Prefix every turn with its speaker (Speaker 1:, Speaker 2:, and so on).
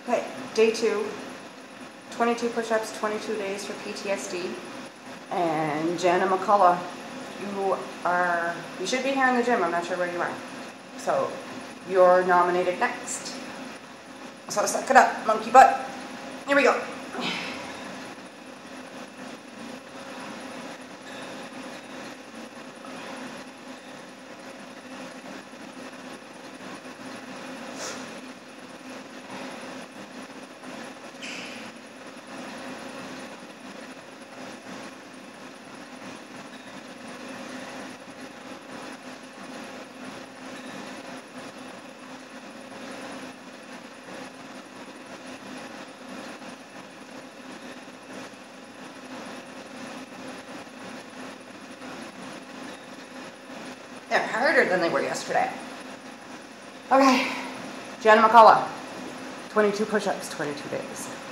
Speaker 1: Okay, day 2, 22 push-ups, 22 days for PTSD. And Jana McCullough, you should be here in the gym, I'm not sure where you are. So, you're nominated next. So suck it up, monkey butt. Here we go. They're harder than they were yesterday. Okay, Jana McCullough, 22 push-ups, 22 days.